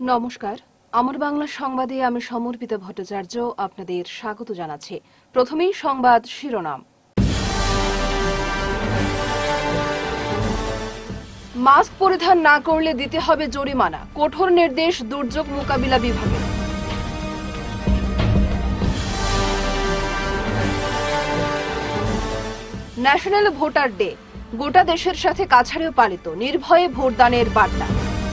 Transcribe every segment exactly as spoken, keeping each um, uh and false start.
নমস্কার, আমার বাংলা সংবাদে আমি সমর্পিত ভট্টাচার্য আপনাদের স্বাগত জানাচ্ছি। প্রথমেই সংবাদ শিরোনাম। মাস্ক পরিধান না করলে দিতে হবে জরিমানা, কঠোর নির্দেশ দুর্যোগ মোকাবিলা বিভাগের। ন্যাশনাল ভোটার ডে গোটা দেশের সাথে কাছাড়েও পালিত, নির্ভয়ে ভোটদানের বার্তা।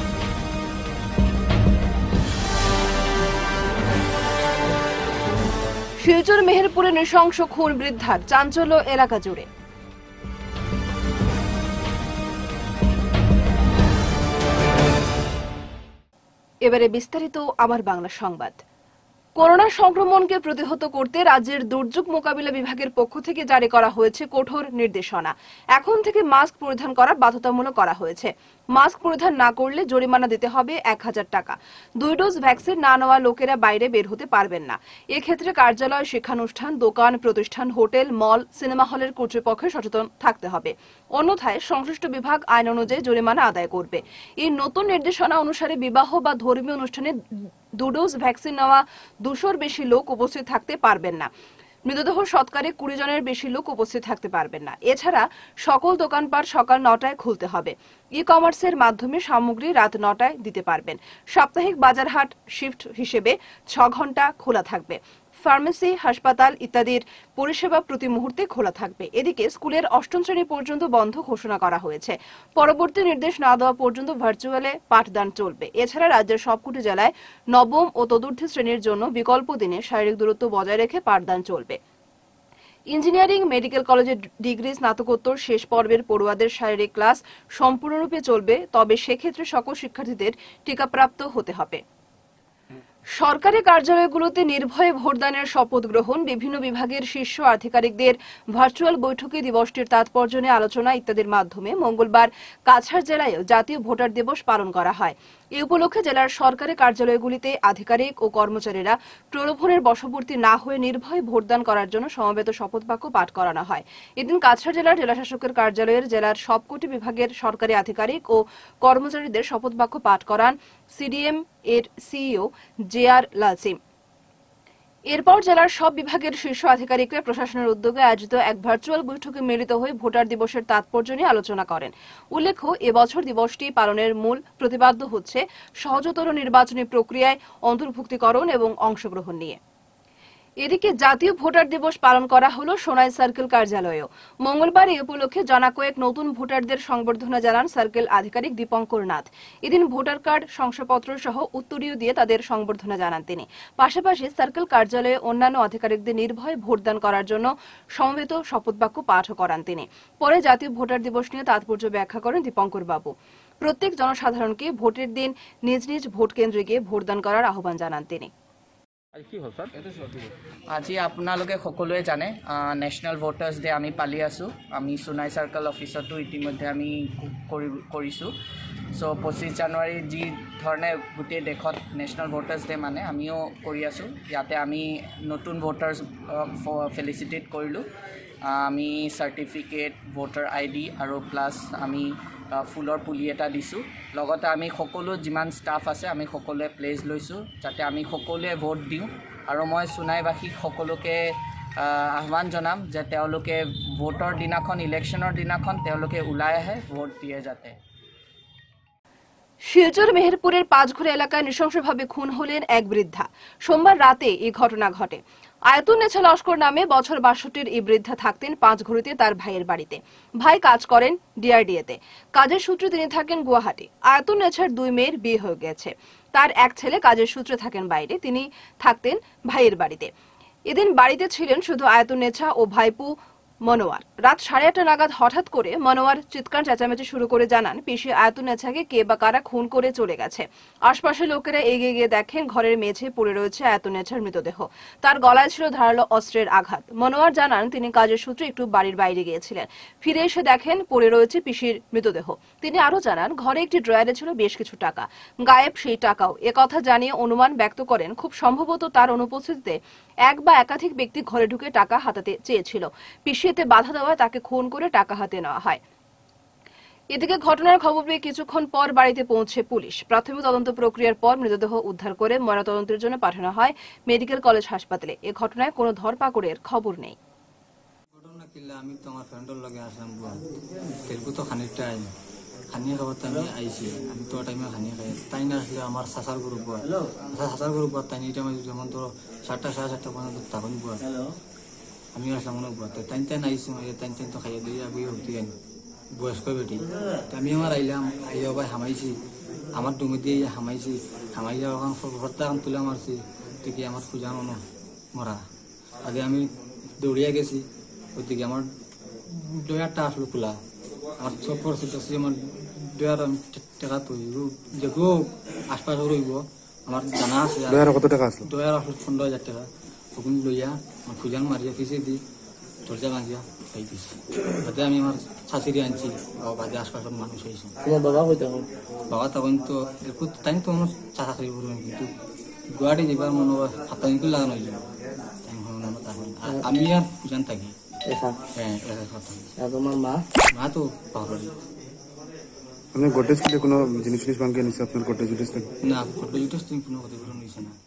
শিলচর মেহেরপুরে নৃশংস খুন বৃদ্ধার, চাঞ্চল্য এলাকা জুড়ে। এবারে বিস্তারিত আমার বাংলা সংবাদ। করোনা সংক্রমণকে প্রতিহত করতে রাজ্যের দুর্যোগ মোকাবিলা বিভাগের পক্ষ থেকে জারি করা হয়েছে কঠোর নির্দেশনা। এখন থেকে মাস্ক পরিধান করা বাধ্যতামূলক করা হয়েছে। মাস্ক পরিধান না করলে জরিমানা দিতে হবে এক হাজার টাকা। দুই ডোজ ভ্যাকসিন না নেওয়া লোকেরা বাইরে বের হতে পারবেন না। এক্ষেত্রে কার্যালয়, শিক্ষানুষ্ঠান, দোকান, প্রতিষ্ঠান, হোটেল, মল, সিনেমা হলের কর্তৃপক্ষের সচেতন থাকতে হবে। অন্যথায় সংশ্লিষ্ট বিভাগ আইন অনুযায়ী জরিমানা আদায় করবে। এই নতুন নির্দেশনা অনুসারে বিবাহ বা ধর্মীয় অনুষ্ঠানে দু ডোজ ভ্যাকসিন নেওয়া দুশোর বেশি লোক উপস্থিত থাকতে পারবেন না। মৃতদেহ সৎকারে কুড়ি জনের বেশি লোক উপস্থিত থাকতে পারবেন না। এছাড়া সকল দোকানপাট সকাল নটায় খুলতে হবে। ই কমার্সের মাধ্যমে সামগ্রী রাত নটায় দিতে পারবেন। সাপ্তাহিক বাজারহাট শিফট হিসেবে ছ ঘন্টা খোলা থাকবে। ফার্মেসি, হাসপাতাল ইত্যাদির পরিষেবা প্রতি মুহূর্তে খোলা থাকবে। এদিকে স্কুলের অষ্টম শ্রেণী পর্যন্ত বন্ধ ঘোষণা করা হয়েছে। পরবর্তী নির্দেশ না দেওয়া পর্যন্ত ভার্চুয়ালে পাঠদান চলবে। এছাড়া রাজ্যের সবকটি জেলায় নবম ও তদূর্ধ্ব শ্রেণীর জন্য বিকল্প দিনে শারীরিক দূরত্ব বজায় রেখে পাঠদান চলবে। ইঞ্জিনিয়ারিং, মেডিকেল কলেজের ডিগ্রি, স্নাতকোত্তর শেষ পর্বের পড়ুয়াদের শারীরিক ক্লাস সম্পূর্ণরূপে চলবে, তবে সেক্ষেত্রে সকল শিক্ষার্থীদের টিকাপ্রাপ্ত হতে হবে। সরকারি কার্যালয়গুলোতে নির্ভয়ে ভোটদানের শপথ গ্রহণ, বিভিন্ন বিভাগের শীর্ষ আধিকারিকদের ভার্চুয়াল বৈঠকে দিবসটির তাৎপর্য নিয়ে আলোচনা ইত্যাদির মাধ্যমে মঙ্গলবার কাছাড় জেলায়ও জাতীয় ভোটার দিবস পালন করা হয়। এই উপলক্ষে জেলার সরকারি কার্যালয়গুলিতে আধিকারিক ও কর্মচারীরা প্রলোভনের বশবর্তী না হয়ে নির্ভয়ে ভোটদান করার জন্য সমবেত শপথ বাক্য পাঠ করানো হয়। এদিন কাছাড় জেলার জেলাশাসকের কার্যালয়ের জেলার সবকটি বিভাগের সরকারি আধিকারিক ও কর্মচারীদের শপথ বাক্য পাঠ করান সিডিএম এর সিইও জে আর লালসিম। এরপর জেলার সব বিভাগের শীর্ষ আধিকারিকরা প্রশাসনের উদ্যোগে আয়োজিত এক ভার্চুয়াল বৈঠকে মিলিত হয়ে ভোটার দিবসের তাৎপর্য নিয়ে আলোচনা করেন। উল্লেখ্য, এবছর দিবসটি পালনের মূল প্রতিপাদ্য হচ্ছে সহজতর নির্বাচনী প্রক্রিয়ায় অন্তর্ভুক্তিকরণ এবং অংশগ্রহণ নিয়ে। এদিকে জাতীয় ভোটার দিবস পালন করা হলো সোনাই সার্কেল কার্যালয়েও। মঙ্গলবার এই উপলক্ষে জানা কয়েক নতুন ভোটারদের সংবর্ধনা জানান সার্কেল আধিকারিক দীপঙ্কর নাথ। এদিন ভোটার কার্ড, শংসাপত্র সহ উত্তরীয় দিয়ে তাদের সংবর্ধনা জানান তিনি। পাশাপাশি সার্কেল কার্যালয়ে অন্যান্য আধিকারিকদের নির্ভয়ে ভোটদান করার জন্য সমবেত শপথবাক্য পাঠও করান তিনি। পরে জাতীয় ভোটার দিবস নিয়ে তাৎপর্য ব্যাখ্যা করেন দীপঙ্কর বাবু। প্রত্যেক জনসাধারণকে ভোটের দিন নিজ নিজ ভোট কেন্দ্রে গিয়ে ভোটদান করার আহ্বান জানান তিনি। আজি আপোনালোকে সকলোৱে জানে নেশ্যনেল ভোটাৰ্ছ ডে আমি পালি আছোঁ। আমি সোনাই চাৰ্কেল অফিচতো ইতিমধ্যে আমি কৰিছোঁ। চ' পঁচিছ জানুৱাৰী যি ধৰণে গোটেই দেশত নেশ্যনেল ভোটাৰ্ছ ডে মানে আমিও কৰি আছোঁ। ইয়াতে আমি নতুন ভোটাৰ্ছ ফেলিচিটেট কৰিলোঁ। আমি চাৰ্টিফিকেট, ভোটাৰ আই ডি আৰু প্লাছ আমি ফুলৰ পুলি এটা দিছোঁ। লগতে আমি সকলো যিমান ষ্টাফ আছে আমি সকলোৱে প্লেজ লৈছোঁ যাতে আমি সকলোৱে ভোট দিওঁ। আৰু মই সোনাইবাসীক সকলোকে আহ্বান জনাম যে তেওঁলোকে ভোটৰ দিনাখন, ইলেকশ্যনৰ দিনাখন তেওঁলোকে ওলাই আহে, ভোট দিয়ে যাতে। শিলচর মেহেরপুরের পাঁচঘরে এলাকায় নৃশংসভাবে খুন হলেন এক বৃদ্ধা। সোমবার রাতে এই ঘটনা ঘটে। আয়তুন নেছা লস্কর নামে বছর বাষট্টির এই বৃদ্ধা থাকতেন পাঁচঘড়িতে তার ভাইয়ের বাড়িতে। ভাই কাজ করেন ডিআরডিএতে। কাজের সূত্রে তিনি থাকেন গুয়াহাটি। আয়তুন নেছার দুই মেয়ের বিয়ে হয়ে গেছে। তার এক ছেলে কাজের সূত্রে থাকেন বাইরে, তিনি থাকতেন ভাইয়ের বাড়িতে। এদিন বাড়িতে ছিলেন শুধু আয়তুন নেছা ও ভাইপু মনোয়ার। রাত সাড়ে আটটা নাগাদ হঠাৎ করে মনোয়ার চিৎকার চেঁচামেচি শুরু করে জানান পিসি আয়তুন নেছাকে কে বা কারা খুন করে চলে গেছে। আশপাশের লোকেরা এগিয়ে গিয়ে দেখেন ঘরের মেঝে পড়ে রয়েছে আয়তুন নেছার মৃতদেহ। তার গলায় ছিল ধারালো অস্ত্রের আঘাত। মনোয়ার জানান তিনি কাজের সূত্রে একটু বাড়ির বাইরে গিয়েছিলেন। ফিরে এসে দেখেন পড়ে রয়েছে পিসির মৃতদেহ। তিনি আরো জানান ঘরে একটি ড্রয়ারে ছিল বেশ কিছু টাকা, গায়েব সেই টাকাও। একথা জানিয়ে অনুমান ব্যক্ত করেন খুব সম্ভবত তার অনুপস্থিতিতে এক বা একাধিক ব্যক্তি ঘরে ঢুকে টাকা হাতাতে চেয়েছিল। পিসি এতে বাধা দেওয়ায় তাকে খুন করে টাকা হাতে নেওয়া হয়। এদিকে ঘটনার খবর পেয়ে কিছুক্ষণ পর বাড়িতে পৌঁছে পুলিশ। প্রাথমিক তদন্ত প্রক্রিয়ার পর মৃতদেহ উদ্ধার করে ময়নাতদন্তের জন্য পাঠানো হয় মেডিকেল কলেজ হাসপাতালে। এ ঘটনায় কোনো ধরপাকড়ের খবর নেই। ঘটনা কিলা আমি তো আমার ফ্রেন্ডের লগে আসলাম বুয়া তেলকু তো খানিকটা আই খানিয়ে খাবার আমি আইছি আমি তো টাইমে খানিয়ে খাই তাই না আসলে আমার সাসার গ্রুপ বুয়া সাসার গ্রুপ বুয়া তাই টাইমে যেমন তো সাতটা সাড়ে সাতটা পর্যন্ত তখন বুয়া আমি আসলাম মনে বুয়া তাই তাই আইছি তাই তাই তো খাইয়ে দিয়ে আগে উঠতে আনি বয়স্ক বেটি আমি আমার আইলাম আইয়া ভাই হামাইছি আমার ডুমে দিয়ে হামাইছি হামাই যাওয়া ভর্তা এখন তুলে মারছি দেখি আমার ফুজানো মরা আগে আমি দৌড়িয়া গেছি ওইদিকে আমার ডয়ারটা আসলো খোলা আমার চোখ পরিস্থিতি আমার ডয়ার আমি টাকা তৈরি দেখো আশপাশে রইব আমার জানা আছে কত টাকা আসলো ডয়ার আসলো পনেরো হাজার টাকা তখন লইয়া আমার ফুজান মারিয়া ফিসে দিই দরজা ভাঙিয়া খাই দিছি তাতে আমি আমার শাশুড়ি আনছি বাদে আশপাশের মানুষ হয়েছে তোমার বাবা হইতে বাবা তখন তো একটু তাই তো মনে চাকরি করবেন কিন্তু গুয়াহাটি যাবার মনে হয় হাতানিকে লাগানো হয়ে যাবে আমি আর পূজান থাকি তোমার মা মা তো পাহাড়ি আপনার গোটেজ থেকে কোনো জিনিস জিনিস ভাঙিয়ে নিচ্ছে আপনার গোটেজ জিনিস না গোটেজ জিনিস কোনো ক্ষতিপূরণ নিচ্ছে না।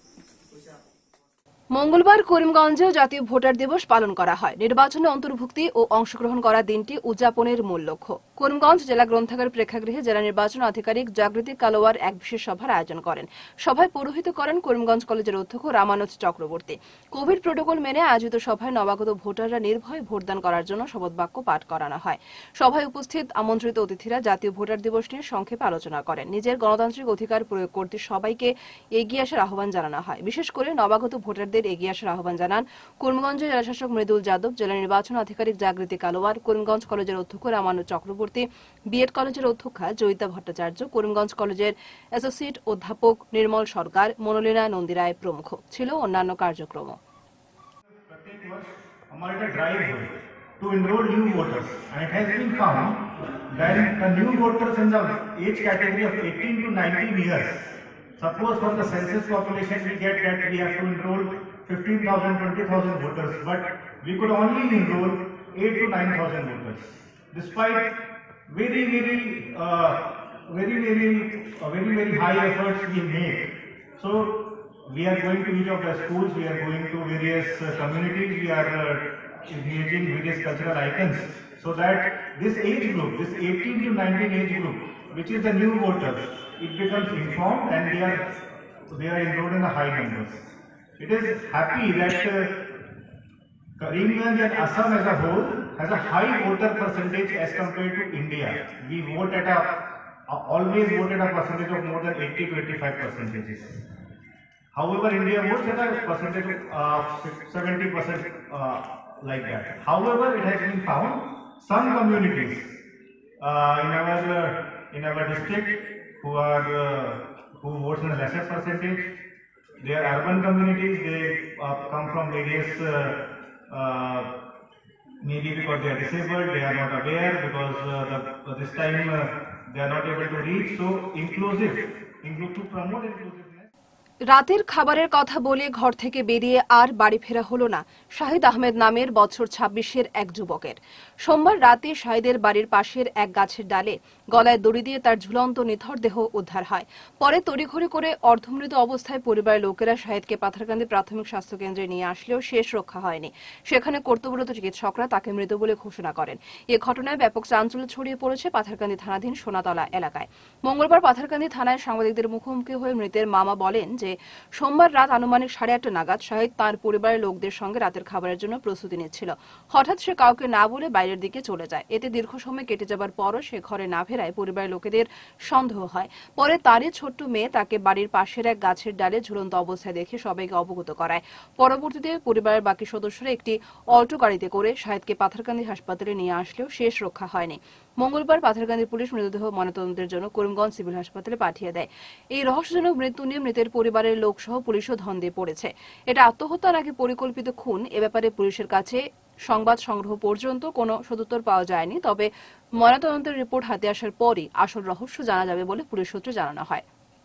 মঙ্গলবার করিমগঞ্জেও জাতীয় ভোটার দিবস পালন করা হয়। নির্বাচনে অন্তর্ভুক্তি ও অংশগ্রহণ করা দিনটি উদযাপনের মূল লক্ষ্য। করিমগঞ্জ জেলা গ্রন্থাগার প্রেক্ষাগৃহে জেলা নির্বাচন আধিকারিক জাগৃতি কালোয়ার এক বিশেষ সভার আয়োজন করেন। সভায় পৌরোহিত্য করেন করিমগঞ্জ কলেজের অধ্যক্ষ রামানুজ চক্রবর্তী। কোভিড প্রোটোকল মেনে আয়োজিত সভায় নবাগত ভোটাররা নির্ভয়ে ভোটদান করার জন্য শপথ বাক্য পাঠ করানো হয়। সভায় উপস্থিত আমন্ত্রিত অতিথিরা জাতীয় ভোটার দিবস নিয়ে সংক্ষেপে আলোচনা করেন। নিজের গণতান্ত্রিক অধিকার প্রয়োগ করতে সবাইকে এগিয়ে আসার আহ্বান জানানো হয়। বিশেষ করে নবাগত ভোটারদের এগিয়ে আসার আহ্বান জানান করিমগঞ্জের জেলাশাসক মৃদুল যাদব, জেলা নির্বাচন আধিকারিক জাগৃতি কালোয়ার, করিমগঞ্জ কলেজের অধ্যক্ষ রামানুজ চক্রবর্তী, বিএড কলেজের অধ্যক্ষা জয়িতা ভট্টাচার্য, করিমগঞ্জ কলেজের অ্যাসোসিয়েট অধ্যাপক নির্মল সরকার, মনোলীনা নন্দীরায় প্রমুখ। ছিল অন্যান্য কার্যক্রম। To enroll new voters, and it has been found that the new voters in the age category of eighteen to nineteen years, suppose from the census population we get that we have to enroll fifteen thousand, twenty thousand voters, but we could only enroll eight to nine thousand voters, despite very, very, uh, very, very, uh, very, very high efforts we made. So we are going to each of the schools, we are going to various uh, communities, we are uh, engaging various cultural icons, so that this age group, this eighteen to nineteen age group, which is the new voters, it becomes informed and they are they are enrolled in the high numbers. It is happy that uh, Karimganj and Assam as a whole has a high voter percentage as compared to India. We vote at a always vote at a percentage of more than eighty to eighty-five percentages. However, India votes at a percentage of uh, seventy percent. Uh, like that. However, it has been found some communities uh, in our uh, in our district who are uh, who votes in a lesser percentage. They are urban communities. They uh, come from various uh, uh, maybe because they are disabled, they are not aware because uh, the, uh, this time uh, they are not able to reach. So inclusive, include to promote inclusiveness. রাতের খাবারের কথা বলে ঘর থেকে বেরিয়ে আর বাড়ি ফেরা হলো না শাহিদ আহমেদ নামের বছর ছাব্বিশের এক যুবকের। সোমবার রাতে শাহিদের বাড়ির পাশের এক গাছের ডালে গলায় দড়ি দিয়ে তার ঝুলন্ত নিথর দেহ উদ্ধার হয়। পরে তড়িঘড়ি করে অর্ধমৃত অবস্থায় পরিবারের লোকেরা শাহিদকে পাথারকান্দি প্রাথমিক স্বাস্থ্য কেন্দ্রে নিয়ে আসলেও শেষ রক্ষা হয়নি। সেখানে কর্তব্যরত চিকিৎসকরা তাকে মৃত বলে ঘোষণা করেন। এ ঘটনায় ব্যাপক চাঞ্চল্য ছড়িয়ে পড়েছে পাথারকান্দি থানাধীন সোনাতলা এলাকায়। মঙ্গলবার পাথারকান্দি থানায় সাংবাদিকদের মুখোমুখি হয়ে মৃতের মামা বলেন যে সোমবার রাত আনুমানিক সাড়ে আটটা নাগাদ শাহিদ তাঁর পরিবারের লোকদের সঙ্গে রাতের খাবারের জন্য প্রস্তুতি নিচ্ছিল। হঠাৎ সে কাউকে না বলে বাইরের দিকে চলে যায়। এতে দীর্ঘ সময় কেটে যাবার পরও সে ঘরে না ফেরায় পরিবারের লোকেদের সন্দেহ হয়। পরে তারই ছোট্ট মেয়ে তাকে বাড়ির পাশের এক গাছের ডালে ঝুলন্ত অবস্থায় দেখে সবাইকে অবগত করায়। পরবর্তীতে পরিবারের বাকি সদস্যরা একটি অল্টো গাড়িতে করে শাহিদকে পাথারকান্দি হাসপাতালে নিয়ে আসলেও শেষ রক্ষা হয়নি। মঙ্গলবার পাথারকান্দি পুলিশ মৃতদেহ ময়নাতদন্তের জন্য করিমগঞ্জ সিভিল হাসপাতালে পাঠিয়ে দেয়। এই রহস্যজনক মৃত্যু নিয়ে মৃতের পরিবারের লোকসহ পুলিশও ধন্দে পড়েছে। এটা আত্মহত্যা নাকি পরিকল্পিত খুন, এ ব্যাপারে পুলিশের কাছে সংবাদ সংগ্রহ পর্যন্ত কোনো সদুত্তর পাওয়া যায়নি। তবে ময়নাতদন্তের রিপোর্ট হাতে আসার পরই আসল রহস্য জানা যাবে বলে পুলিশ সূত্রে জানানো হয়।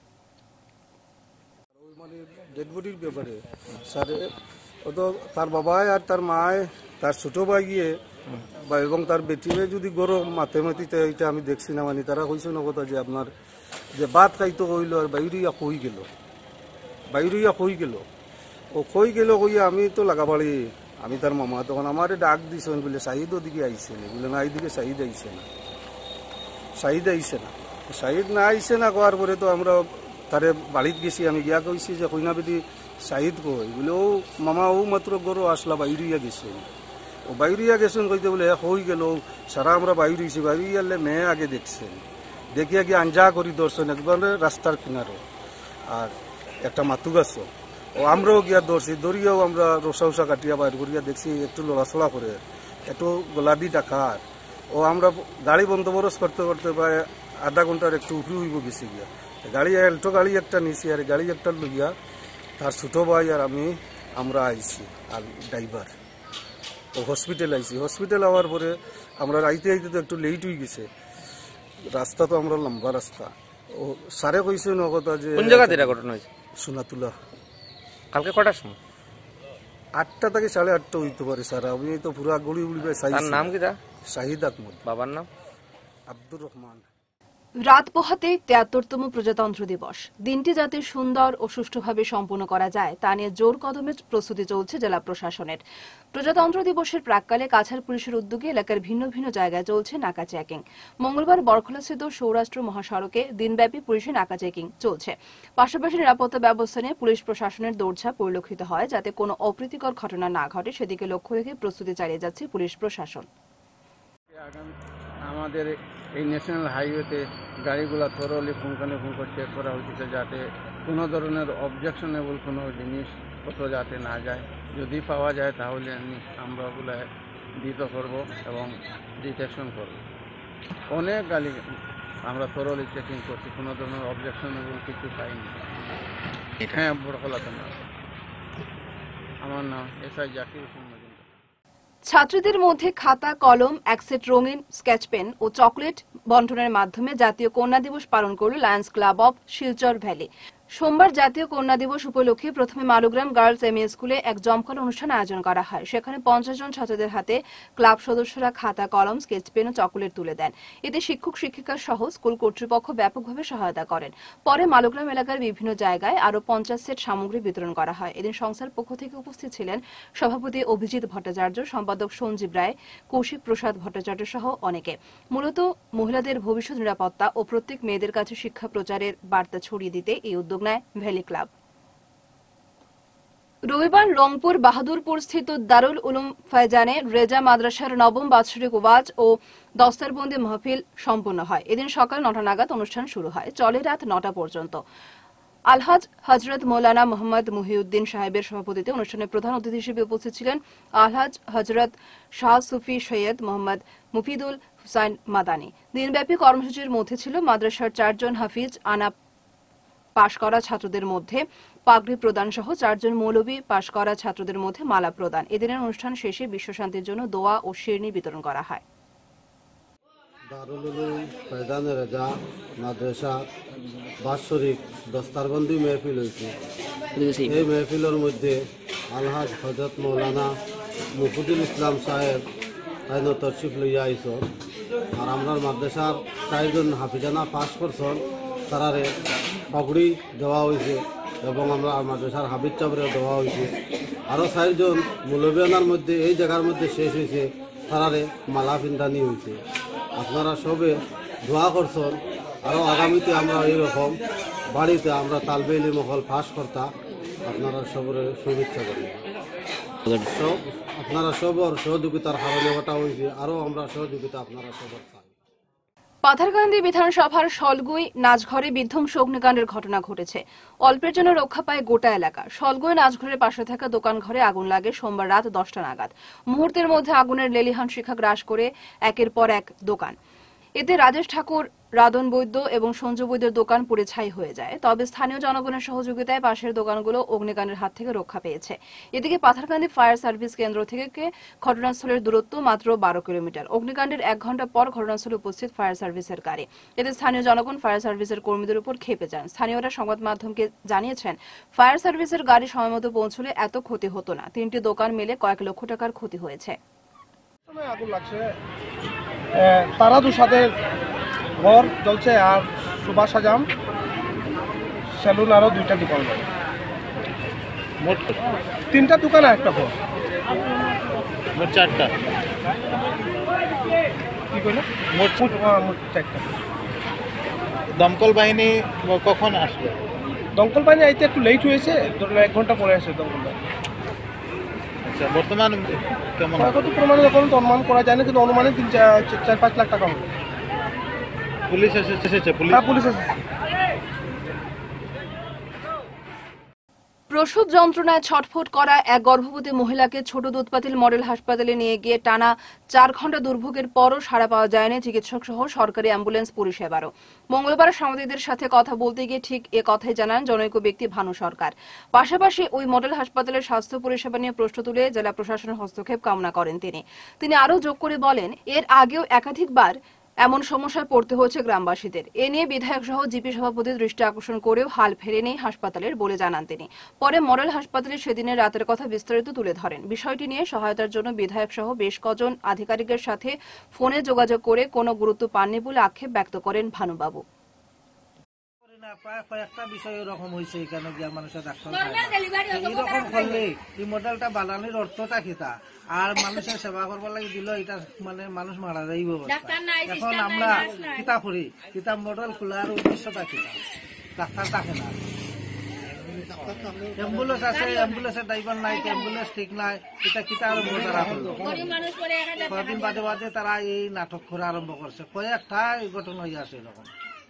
ডেড বডির ব্যাপারে স্যার ও তো তার বাবাই আর তার মায় তার ছোট ভাই গিয়ে বা এবং তার বেটিরে যদি গরম মাথে মাতিতে এটা আমি দেখছি না, মানে তারা কইছে না কথা যে আপনার যে ভাত খাইতো কইল আর বাইরিয়া কই গেল, বাইরিয়া কই গেল, ও কই গেল কইয়া আমি তো লাগাবাড়ি, আমি তার মামা, তখন আমারে ডাক দিছেন বলে শাহিদ ওদিকে আইসে না, বলে না এইদিকে শাহিদ আইসে না, শাহিদ আইসে না, শাহিদ না আইসে না কোয়ার পরে তো আমরা তারে বাড়িত গেছি, আমি গিয়া কইছি যে কইনা বেদি শাহিদ কই, বলে ও মামা ও মাত্র গরো আসলা বাইরিয়া গেছেন, ও বাইরিয়া গেছেন কইতে বলে হই গেল সারা আমরা বাইর হয়েছি, বাইরিয়ালে মেয়ে আগে দেখছেন, দেখিয়া গিয়ে আঞ্জা করি দর্শন একবারে রাস্তার কিনারে আর একটা মাতু গাছ, ও আমরাও গিয়া ধরছি, দড়িয়াও আমরা রসা উসা কাটিয়া বাইর করিয়া দেখছি একটু লড়াচড়া করে একটু গোলাদি টাকার, ও আমরা গাড়ি বন্দোবস্ত করতে করতে প্রায় আধা ঘন্টার একটু উপরে হইব গেছি গিয়া, গাড়ি এল্টো গাড়ি একটা নিছি আর গাড়ি একটা লইয়া তার ছোটো ভাই আর আমি আমরা আইছি আর ড্রাইভার, ও হসপিটাল আইছি, হসপিটাল আওয়ার পরে আমরা আইতে আইতে তো একটু লেট হয়ে গেছে, রাস্তা তো আমরা লম্বা রাস্তা, ও সারে কইছে ন কথা যে কোন জায়গাতে এটা ঘটনা হয়েছে? সোনাতুলা। কালকে কটার সময়? আটটা থেকে সাড়ে আটটা হইতে পারে স্যার, আমি তো পুরা গুড়ি উড়িবে চাইছি। তার নাম কি? তা শাহিদ আহমদ। বাবার নাম? আব্দুর রহমান। রাত পোহাতে তেয়াত্তরতম প্রজাতন্ত্র দিবস, দিনটি যাতে সুন্দর ও সুষ্ঠুভাবে সম্পন্ন করা যায় তা নিয়ে জোর কদমে প্রস্তুতি চলছে জেলা প্রশাসনের। প্রজাতন্ত্র দিবসের প্রাক্কালে কাছাড় পুলিশের উদ্যোগে এলাকার ভিন্ন ভিন্ন জায়গায় চলছে নাকা চেকিং। মঙ্গলবার বরখলাস্থিত সৌরাষ্ট্র মহাসড়কে দিনব্যাপী পুলিশের নাকা চেকিং চলছে। পাশাপাশি নিরাপত্তা ব্যবস্থা নিয়ে পুলিশ প্রশাসনের দৌড়ঝাঁপ পরিলক্ষিত হয়, যাতে কোনো অপ্রীতিকর ঘটনা না ঘটে সেদিকে লক্ষ্য রেখে প্রস্তুতি চালিয়ে যাচ্ছে পুলিশ প্রশাসন। আমাদের এই ন্যাশনাল হাইওয়েতে গাড়িগুলো থরলি পুঙ্খানুপুঙ্খ চেক করা হচ্ছে, যাতে কোনো ধরনের অবজেকশনেবল কোনো জিনিসপত্র যাতে না যায়, যদি পাওয়া যায় তাহলে আমরা ওগুলো দিত করব এবং ডিটেকশন করব। অনেক গাড়ি আমরা থরলি চেকিং করছি, কোনো ধরনের অবজেকশনেবল কিছু পাইনি। হ্যাঁ, বড়খলাতে না। আমার নাম এস আই জাকির হোসেন। ছাত্রীদের মধ্যে খাতা, কলম, এক সেট রঙিন স্কেচ পেন ও চকলেট বন্টনের মাধ্যমে জাতীয় কন্যা দিবস পালন করল Lions Club of Silchar Valley. সোমবার জাতীয় কন্যা দিবস উপলক্ষে প্রথমে মালুগ্রাম গার্লস এম ই স্কুলে এক জমকালো অনুষ্ঠান আয়োজন করা হয়। সেখানে পঞ্চাশ জন ছাত্রদের হাতে ক্লাব সদস্যরা খাতা, কলম, স্কেচ পেন ও চকলেট তুলে দেন। এতে শিক্ষক শিক্ষিকা সহ স্কুল কর্তৃপক্ষ ব্যাপকভাবে সহায়তা করেন। পরে মালুগ্রাম এলাকার বিভিন্ন জায়গায় আরও পঞ্চাশ সেট সামগ্রী বিতরণ করা হয়। এদিন সংস্থার পক্ষ থেকে উপস্থিত ছিলেন সভাপতি অভিজিৎ ভট্টাচার্য, সম্পাদক সঞ্জীব রায়, কৌশিক প্রসাদ ভট্টাচার্য সহ অনেকে। মূলত মহিলাদের ভবিষ্যৎ নিরাপত্তা ও প্রত্যেক মেয়েদের কাছে শিক্ষা প্রচারের বার্তা ছড়িয়ে দিতে এই উদ্যোগ নেয় ভ্যালি ক্লাব। রবিবার রংপুর বাহাদুরপুর স্থিত দারুল উলুম ফয়জানে রেজা মাদ্রাসার নবম বাৎসরিক ওয়াজ ও দস্তারবন্দি মাহফিল সম্পন্ন হয়। এদিন সকাল নটা নাগাদ অনুষ্ঠান শুরু হয়, চলে রাত নটা পর্যন্ত। আলহাজ হজরত মৌলানা মোহাম্মদ মুহিউদ্দিন সাহেবের সভাপতিত্বে অনুষ্ঠানে প্রধান অতিথি হিসেবে উপস্থিত ছিলেন আলহাজ হজরত শাহ সুফি সৈয়দ মোহাম্মদ মুফিদুল হুসাইন মাদানী। দিনব্যাপী কর্মসূচির মধ্যে ছিল মাদ্রাসার চারজন হাফিজ আনা পাশ করা ছাত্রদের মধ্যে পাগড়ি প্রদান সহ চারজন মৌলবী পাশ করা ছাত্রদের মধ্যে মালা প্রদান। এদিনের অনুষ্ঠান শেষে বিশ্বশান্তির জন্য দোয়া ও শিরনি বিতরণ করা হয়। দারুল উলুম ফয়জানে রেজা মাদ্রাসা বাৎসরিক দস্তারবন্দি মেহফিল হয়েছে। এই মেহফিলের মধ্যে আলহাজ হজরত মৌলানা মুফিদুল ইসলাম সাহেব আইন তরশিফ লইয়া আইস, আর আমরা মাদ্রাসার চারজন হাফিজানা পাস করছন, তারারে পাগড়ি দেওয়া হয়েছে এবং আমরা মাদ্রাসার হাফিজ চাবরে দেওয়া হয়েছে। আরও চারজন মৌলবিয়ানার মধ্যে এই জায়গার মধ্যে শেষ হয়েছে, তারারে মালা পিন্দানি হয়েছে। আপনারা সবে দোয়া করছেন, আরও আগামীতে আমরা এইরকম বাড়িতে আমরা তালবে ইলম হল পাস করতা, আপনারা সবরে শুভেচ্ছা করি। সব আপনারা সবর সহযোগিতার কারণে ওটা হয়েছে, আরও আমরা সহযোগিতা আপনারা সবর চাই। পাথারকান্দি বিধানসভার সলগুই নাচঘরে বিধ্বংস অগ্নিকাণ্ডের ঘটনা ঘটেছে। অল্পের জন্য রক্ষা পায় গোটা এলাকা। সলগুই নাচঘরের পাশে থাকা দোকান ঘরে আগুন লাগে সোমবার রাত দশটা নাগাদ। মুহূর্তের মধ্যে আগুনের লেলিহান শিখা গ্রাস করে একের পর এক দোকান। এতে রাজেশ ঠাকুর, রাদন বৈদ্য এবং সঞ্জু বৈদ্যের দোকান পুড়ে ছাই হয়ে যায়। তবে স্থানীয় জনগণের সহযোগিতায় পাশের দোকানগুলো অগ্নিকাণ্ডের হাত থেকে রক্ষা পেয়েছে। এদিকে পাথারকান্দি ফায়ার সার্ভিস কেন্দ্র থেকে ঘটনাস্থলের দূরত্ব মাত্র বারো কিলোমিটার। অগ্নিকাণ্ডের এক ঘন্টা পর ঘটনাস্থলে উপস্থিত ফায়ার সার্ভিসের গাড়ি। এতে স্থানীয় জনগণ ফায়ার সার্ভিসের কর্মীদের উপর ক্ষেপে যান। স্থানীয়রা সংবাদ মাধ্যমকে জানিয়েছেন, ফায়ার সার্ভিসের গাড়ি সময়মতো পৌঁছলে এত ক্ষতি হতো না। তিনটি দোকান মিলে কয়েক লক্ষ টাকার ক্ষতি হয়েছে। আগুন লাগছে, তারা দুসাদের ঘর জ্বলছে আর সুভাষ সাজাম সেলুন আরও দুইটা দোকান, মোট তিনটা দোকান আর একটা ঘর, মোট চারটা। কি কইল? মোট মোট চারটা। দমকল বাহিনী কখন আসবে? দমকল বাহিনী আইতে একটু লেট হয়েছে, ধরুন এক ঘন্টা পরে আসে দমকল বাহিনী। আচ্ছা, বর্তমান কেমন? কত প্রমাণে এখন তো অনুমান করা যায় না, কিন্তু অনুমানে তিন চার পাঁচ লাখ টাকা হবে। পুলিশ এসেছে? পুলিশ পুলিশ এসেছে। প্রসব যন্ত্রণায় ছটফট করা এক গর্ভবতী মহিলাকে ছোট দুধপাতিল মডেল হাসপাতালে নিয়ে গিয়ে টানা চার ঘন্টা দুর্ভোগের পরও সাড়া পাওয়া যায়নি চিকিৎসক সহ সরকারি অ্যাম্বুলেন্স পরিষেবারও। মঙ্গলবার সাংবাদিকদের সাথে কথা বলতে গিয়ে ঠিক এ কথাই জানান জনৈক ব্যক্তি ভানু সরকার। পাশাপাশি ওই মডেল হাসপাতালের স্বাস্থ্য পরিষেবা নিয়ে প্রশ্ন তুলে জেলা প্রশাসনের হস্তক্ষেপ কামনা করেন তিনি। তিনি আরও যোগ করে বলেন, এর আগেও একাধিকবার এমন সমস্যায় পড়তে হয়েছে গ্রামবাসীদের। এ নিয়ে বিধায়ক সহ জিপি সভাপতির দৃষ্টি আকর্ষণ করেও হাল ফেরেনি হাসপাতালের বলে জানান তিনি। পরে মডেল হাসপাতালে সেদিনের রাতের কথা বিস্তারিত তুলে ধরেন। বিষয়টি নিয়ে সহায়তার জন্য বিধায়ক সহ বেশ কজন আধিকারিকের সাথে ফোনে যোগাযোগ করে কোনো গুরুত্ব পাননি বলে আক্ষেপ ব্যক্ত করেন ভানুবাবু। প্রায় কয়েকটা বিষয় এরকম হয়েছে এখানে যে মানুষের ডাক্তার এরকম করলে এই মডেলটা বানানোর অর্থটা কিতা, আর মানুষের সেবা করবার লাগে দিল এটা মানে মানুষ মারা যাইব। এখন আমরা কিতা করি, কিতা মডেল খোলার উদ্দেশ্যটা কিতা, ডাক্তার থাকে না, অ্যাম্বুলেন্স আছে, অ্যাম্বুলেন্সের ড্রাইভার নাই, অ্যাম্বুলেন্স ঠিক নাই, এটা কিতা আরম্ভ করা হলো। কয়েকদিন বাদে বাদে তারা এই নাটক করা আরম্ভ করছে, কয়েকটা ঘটনা হয়ে আছে এরকম।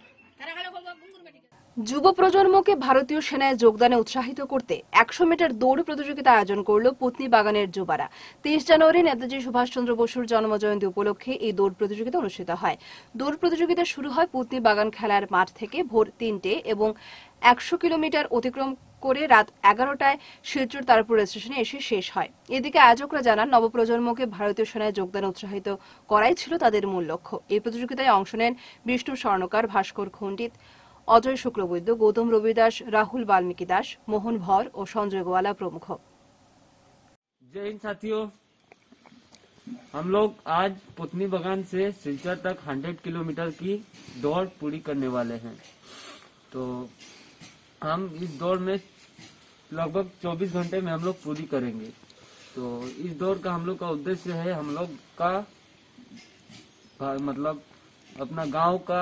যুব প্রজন্মকে ভারতীয় সেনায় যোগদানে উৎসাহিত করতে একশো মিটার দৌড় প্রতিযোগিতা আয়োজন করল পুতনি বাগানের যুবারা। তেইশ জানুয়ারি নেতাজি সুভাষচন্দ্র বসুর জন্মজয়ন্তী উপলক্ষে এই দৌড় প্রতিযোগিতা অনুষ্ঠিত হয়। দৌড় প্রতিযোগিতা শুরু হয় পুতনি বাগান খেলার মাঠ থেকে ভোর তিনটে এবং একশো কিলোমিটার অতিক্রম করে রাত এগারোটায় শিলচর তারপুর স্টেশনে এসে শেষ হয়। এদিকে আয়োজকরা জানান, নবপ্রজন্মকে ভারতীয় সেনায় যোগদানে উৎসাহিত করাই ছিল তাদের মূল লক্ষ্য। এই প্রতিযোগিতায় অংশ নেন বিষ্ণু স্বর্ণকার, ভাস্কর খণ্ডিত, অজয় শুক্লবৈদ্য, গৌতম রবি দাস, রাহুল বাल्मीकि दास, मोहन भौर और संजय गोवाला प्रमुख। जय हिंद साथियों, हम लोग आज पुतनी बागान से सिलचर तक सौ किलोमीटर की दौड़ पूरी करने वाले हैं। तो हम इस दौड़ में लगभग चौबीस घंटे में हम लोग पूरी करेंगे। तो इस दौड़ का हम लोग का उद्देश्य है, हम लोग का मतलब अपना गांव का,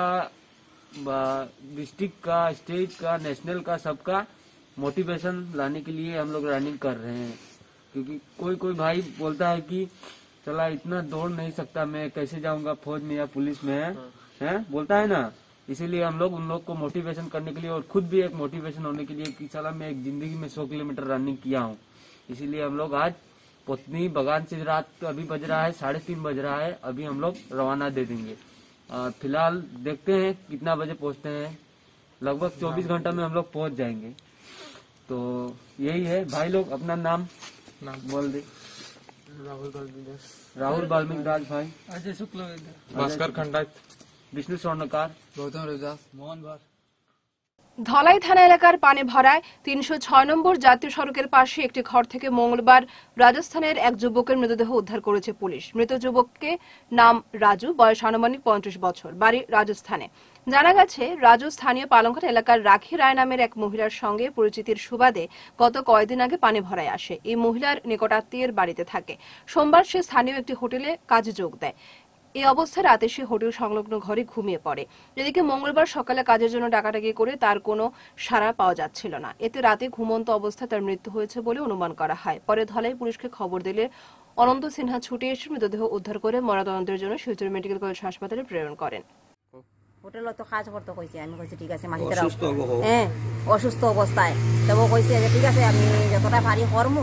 डिस्ट्रिक्ट का, स्टेट का, नेशनल का, सबका मोटिवेशन लाने के लिए हम लोग रनिंग कर रहे हैं। क्योंकि कोई कोई भाई बोलता है कि चला इतना दौड़ नहीं सकता मैं, कैसे जाऊंगा फौज में या पुलिस में, है, है? बोलता है ना। इसीलिए हम लोग उन लोग को मोटिवेशन करने के लिए और खुद भी एक मोटिवेशन होने के लिए कि चला मैं एक जिंदगी में सौ किलोमीटर रनिंग किया हूँ। इसीलिए हम लोग आज पुतनी बागान से रात अभी बज रहा है साढ़े तीन बज रहा है, अभी हम लोग रवाना दे देंगे। फिलहाल देखते हैं कितना बजे पहुंचते हैं, लगभग चौबीस घंटा में हम लोग पहुंच जाएंगे। तो यही है भाई लोग, अपना नाम नाम बोल दे। राहुल बाल्मीकि दास। राहुल बाल्मीकि दास भाई। अजय शुक्ल, भास्कर खंडात, विष्णु स्वर्णकार, गौतम रविदास, मोहन भौर। ধলাই থানা এলাকার পানি ভরায় তিনশো ছয় নম্বর জাতীয় সড়কের পাশে একটি ঘর থেকে মঙ্গলবার রাজস্থানের এক যুবকের মৃতদেহ উদ্ধার করেছে পুলিশ। মৃত যুবককে নাম রাজু, বয়স আনুমানিক পঞ্চাশ বছর, বাড়ি রাজস্থানে। জানা গেছে, রাজু স্থানীয় পালংঘাট এলাকার রাখি রায় নামের এক মহিলার সঙ্গে পরিচিতির সুবাদে গত কয়েকদিন আগে পানি ভরায় আসে। এই মহিলার নিকটাত্মীয়ের বাড়িতে থাকে। সোমবার সে স্থানীয় একটি হোটেলে কাজে যোগ দেয়। এই অবস্থায় রাতে সে হোটেল সংলগ্ন ঘরে ঘুমিয়ে পড়ে। এদিকে মঙ্গলবার সকালে কাজের জন্য ডাকাডাকি করে তার কোনো সাড়া পাওয়া যাচ্ছিল না। এতে রাতে ঘুমন্ত অবস্থায় তার মৃত্যু হয়েছে বলে অনুমান করা হয়। পরে ধলাই পুলিশকে খবর দিলে অনন্ত সিনহা ছুটে এসে মৃতদেহ উদ্ধার করে ময়নাতদন্তের জন্য শিলচর মেডিকেল কলেজ হাসপাতালে প্রেরণ করেন। হোটেলে তো কাজ করতে কইছে, আমি কইছি ঠিক আছে মাসিরা হ্যাঁ অসুস্থ অবস্থায়, তবে কইছে যে ঠিক আছে আমি যতটা পারি করমু,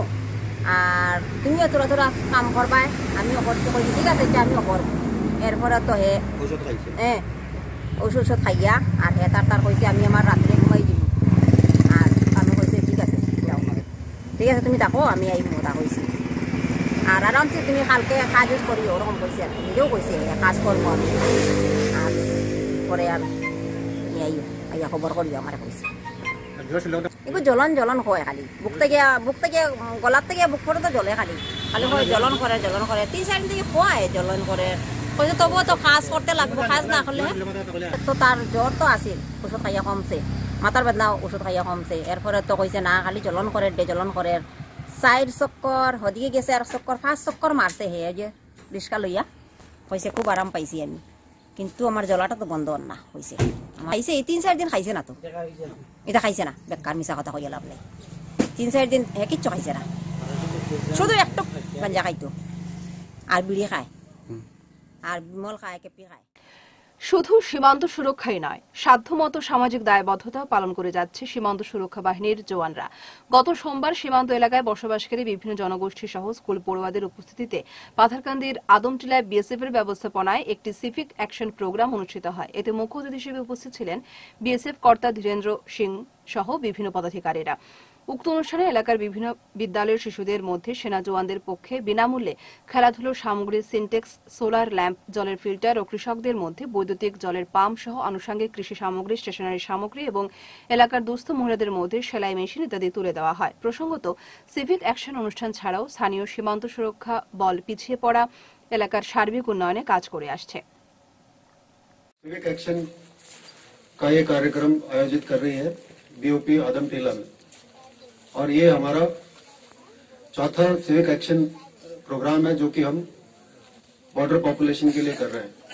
আর তুমিও তোরা তোরা কাম করবাই, আমিও করতে কইছি ঠিক আছে আমিও করবো। এরপরে তো হে হ্যাঁ ওষুধ ওষুধ খাইয়া আর হে তার তার কইছে আমি আমার রাত্রে ঘুমাই দিব, আর আমি কইছে ঠিক আছে যাও, ঠিক আছে তুমি দেখো আমি এই মোটা কইছি, আর আরামসে তুমি কালকে কাজ করি ওরকম কইছে, আর নিজেও কইছে কাজ করবো আমি, আর পরে আর তুমি আইয়া আইয়া খবর করিও আমার কইছে। এগুলো জ্বলন জ্বলন হয় খালি বুক থেকে বুক থেকে গলার থেকে বুক পর্যন্ত জ্বলে খালি খালি হয় জ্বলন করে জ্বলন করে তিন চার দিন থেকে হয় জ্বলন করে কইছে তবুও তো কাজ করতে লাগবে কাজ না করলে তো তার জ্বর তো আছিল ওষুধ খাইয়া কমছে মাথার বেদনা ওষুধ খাইয়া কমছে এরপরে তো কইছে না খালি জ্বলন করে ডে জ্বলন করে চার চক্কর হদিকে গেছে আর চক্কর পাঁচ চক্কর মারছে হে যে রিক্সা লইয়া কইছে খুব আরাম পাইছি আমি কিন্তু আমার জ্বলাটা তো বন্ধ না হয়েছে খাইছে এই তিন চার দিন খাইছে না তো এটা খাইছে না বেকার মিশা কথা কইয়া লাভ নেই তিন চার দিন হে কিচ্ছু খাইছে না শুধু একটু গাঞ্জা খাইতো আর বিড়ি খায় আর বিমল খায় কেপি খায় শুধু সীমান্ত সুরক্ষাই নয় সাধ্যমতো সামাজিক দায়বদ্ধতা পালন করে যাচ্ছে সীমান্ত সুরক্ষা বাহিনীর জওয়ানরা গত সোমবার সীমান্ত এলাকায় বসবাসকারী বিভিন্ন জনগোষ্ঠী সহ স্কুল পড়ুয়াদের উপস্থিতিতে পাথারকান্দির আদমটিলায় বিএসএফ এর ব্যবস্থাপনায় একটি সিভিক অ্যাকশন প্রোগ্রাম অনুষ্ঠিত হয় এতে মুখ্য অতিথি হিসেবে উপস্থিত ছিলেন বিএসএফ কর্তা ধীরেন্দ্র সিং সহ বিভিন্ন পদাধিকারীরা উক্ত অনুষ্ঠানে এলাকার বিভিন্ন বিদ্যালয়ের শিশুদের মধ্যে সেনা জওয়ানদের পক্ষে বিনামূল্যে খেলাধুলোর সামগ্রী সিনটেক্স সোলার ল্যাম্প জলের ফিল্টার ও কৃষকদের মধ্যে বৈদ্যুতিক জলের পাম্প সহ আনুষঙ্গিক কৃষি সামগ্রী স্টেশনারি সামগ্রী এবং এলাকার দুস্থ মহিলাদের মধ্যে সেলাই মেশিন ইত্যাদি তুলে দেওয়া হয় প্রসঙ্গত সিভিক অ্যাকশন অনুষ্ঠান ছাড়াও স্থানীয় সীমান্ত সুরক্ষা বল পিছিয়ে পড়া এলাকার সার্বিক উন্নয়নে কাজ করে আসছে सिविक एक्शन का ये कार्यक्रम आयोजित कर रही है बीओपी आदमटीला में और ये हमारा चौथा सिविक एक्शन प्रोग्राम है जो कि हम बॉर्डर पॉपुलेशन के लिए कर रहे हैं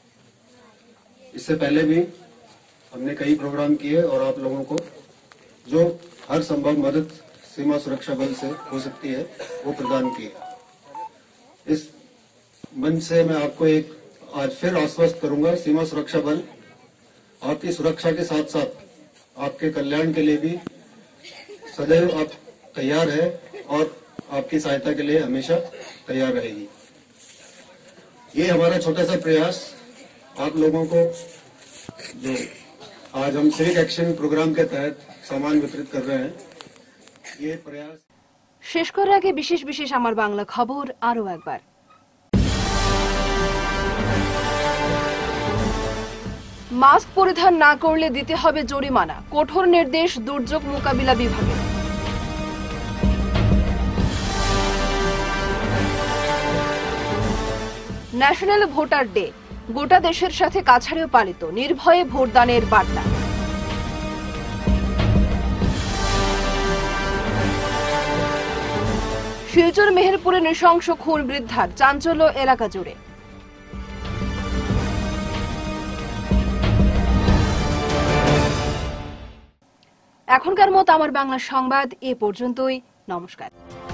इससे पहले भी हमने कई प्रोग्राम किए और आप लोगों को जो हर संभव मदद सीमा सुरक्षा बल से हो सकती है वो प्रदान की है इस मंच से मैं आपको एक आज फिर आश्वस्त करूंगा सीमा सुरक्षा बल आपकी सुरक्षा के साथ साथ आपके कल्याण के लिए भी सदैव आप तैयार है और आपकी सहायता के लिए हमेशा तैयार रहेगी ये हमारा छोटा सा प्रयास आप लोगों को जो आज हम सिविक एक्शन प्रोग्राम के तहत सामान वितरित कर रहे हैं ये प्रयास শেষ করার আগে বিশেষ বিশেষ আমার বাংলা খবর আরো একবার মাস্ক পরিধান না করলে দিতে হবে জরিমানা কঠোর নির্দেশ দুর্যোগ মোকাবিলা বিভাগের ন্যাশনাল ভোটার ডে গোটা দেশের সাথে কাছাড়েও পালিত নির্ভয়ে ভোটদানের বার্তা শিলচর মেহেরপুরে নৃশংস খুন বৃদ্ধার চাঞ্চল্য এলাকা জুড়ে এখনকার মতো আমার বাংলা সংবাদ এ পর্যন্তই নমস্কার।